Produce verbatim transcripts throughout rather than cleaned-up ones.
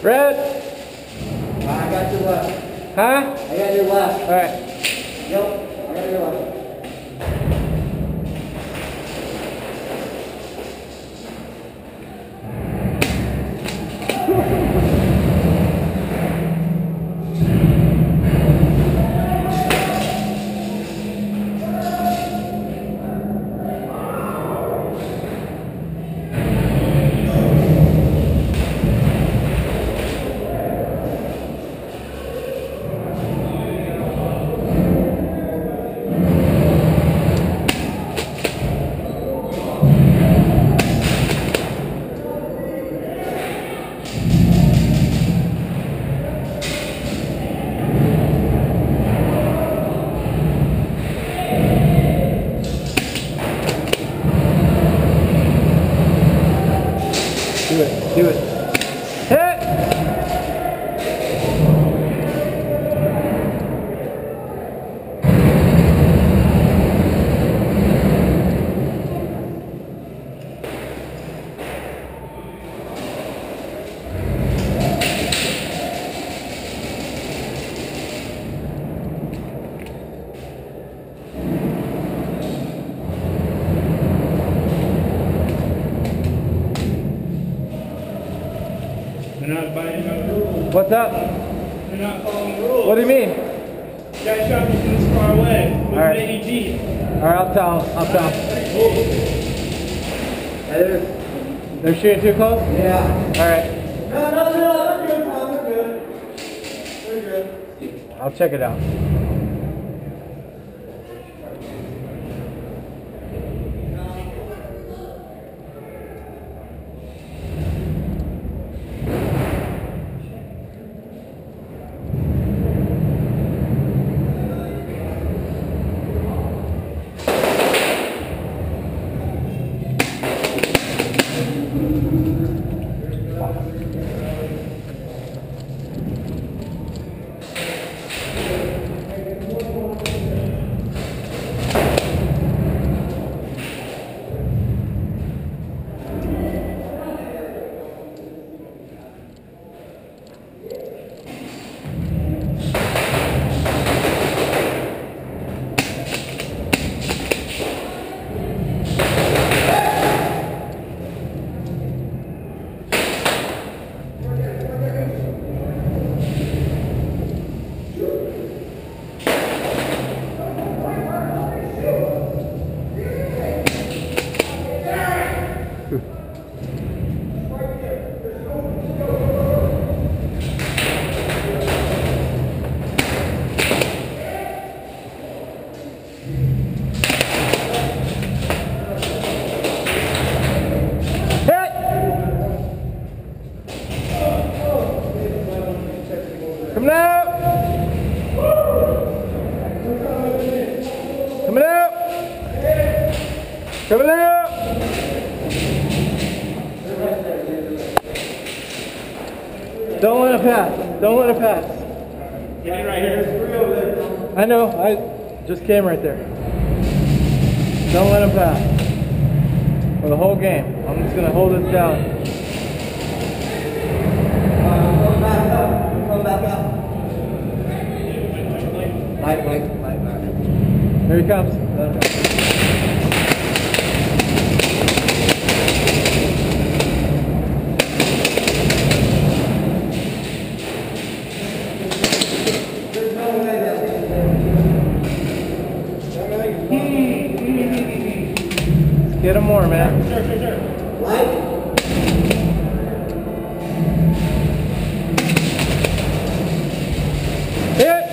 Red. I got your left. Huh? I got your left. All right. Yep, I got your left. Do it. Do it. Hit! They're not abiding by the rules. What's up? They're not following the rules. What do you mean? Guy shot me from this far away with All right. an A E G. All right, I'll tell him. I'll tell him. They're, They're shooting too close? yeah. All right. No, no, no, they're good, Tom, they're good. They're good. I'll check it out. Coming out! Coming out! Coming out! Don't let it pass. Don't let it pass. Get in right here. I know. I just came right there. Don't let him pass. For the whole game. I'm just going to hold this down. Light, light, light, light. Here he comes. Let's get him more, man. Sure, sure, sure. Light. Hit!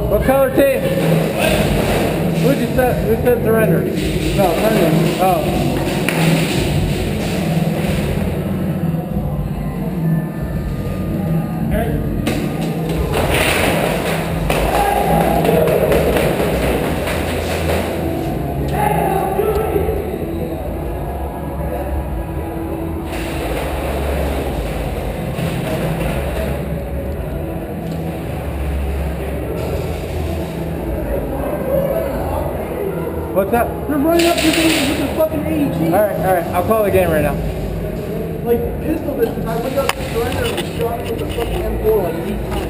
What color team? Who'd you set? Who said surrender? No, surrender. Oh. What's up? They're running up to me with the fucking A E G. Alright, alright. I'll call the game right now. Like, pistol distance. I went up to surrender and shot him with the fucking M four like eight times.